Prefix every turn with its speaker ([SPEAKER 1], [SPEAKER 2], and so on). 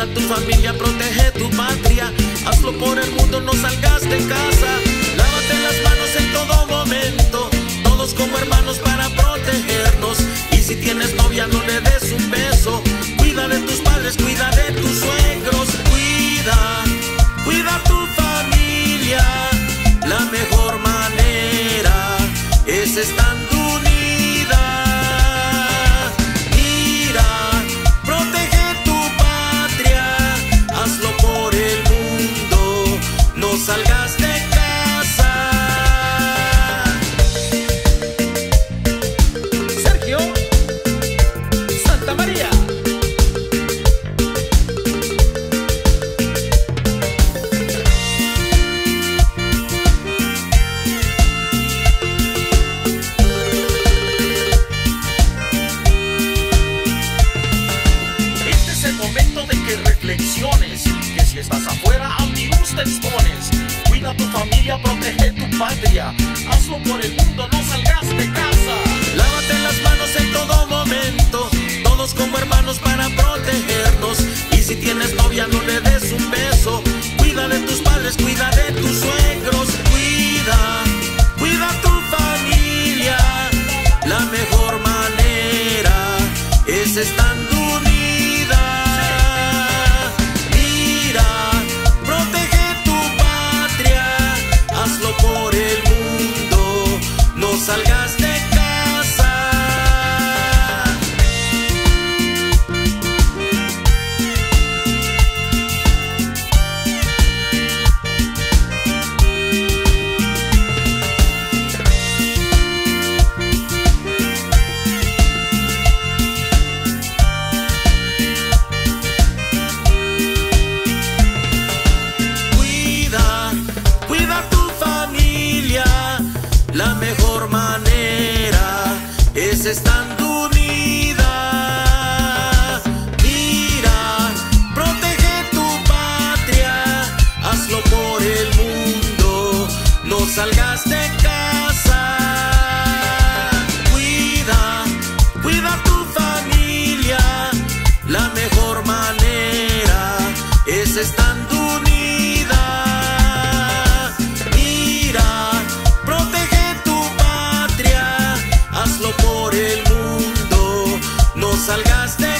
[SPEAKER 1] tu familia, protege tu patria. Hazlo por el mundo, no salgas de casa. Lávate las manos en todo momento, todos como hermanos para protegernos. Y si tienes novia, no le des un beso. Cuida de tus padres, cuida de tus suegros. Cuida tu familia. La mejor manera es estando unida. Mira, protege tu patria. Hazlo por el mundo, no salgas de casa. Sergio Santa María. Reflexiones, que si estás afuera al virus te expones. Cuida tu familia, protege tu patria. Hazlo por el mundo, no salgas de casa. Lávate las manos en todo momento, todos como hermanos para protegernos. Y si tienes novia, no le des un beso. Cuida de tus padres, cuida de tus suegros. Cuida tu familia. La mejor manera es estando unida. Por el mundo, no salgas de casa. Cuida tu familia. La mejor manera es estando unida. Mira, protege tu patria. Hazlo por el mundo, no salgas de casa. Cuida tu familia. La mejor manera es estando unida. Por el mundo, no salgas de